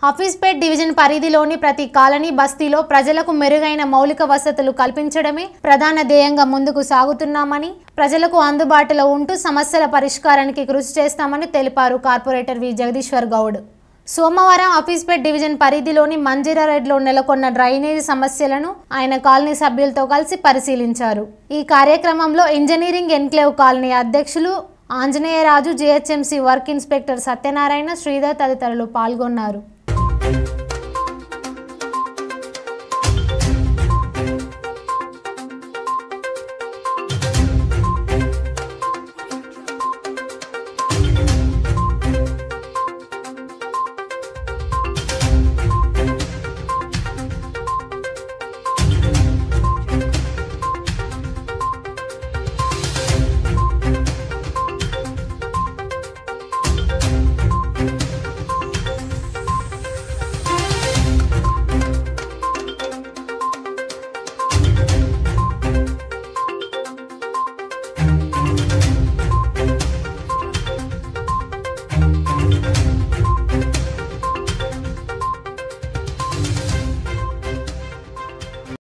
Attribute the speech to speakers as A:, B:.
A: Hafeezpet division పరిధిలోని ప్రతి colony బస్తీలో ప్రజలకు మెరుగైన మౌలిక వసతులు కల్పించడమే ప్రధాన ధ్యేయంగా ముందుకు సాగుతున్నామని, ప్రజలకు అందుబాటులో ఉంటూ సమస్యల పరిష్కారానికి కృషి చేస్తామని తెలిపారు కార్పొరేటర్ వి జగదీశ్వర్ గౌడ్. సోమవారం హఫీజ్పేట్ డివిజన్ పరిధిలోని మంజీరారెడ్డిలో నెలకొన్న డ్రైనేజీ సమస్యలను ఆయన కాలనీ సభ్యులతో కలిసి పరిశీలించారు. ఈ కార్యక్రమంలో ఇంజనీరింగ్ ఎన్క్లేవ్ కాలనీ అధ్యక్షులు Anjaneyaraju, GHMC work inspector Satyanarayana, Sridhar తదితరులు పాల్గొన్నారు.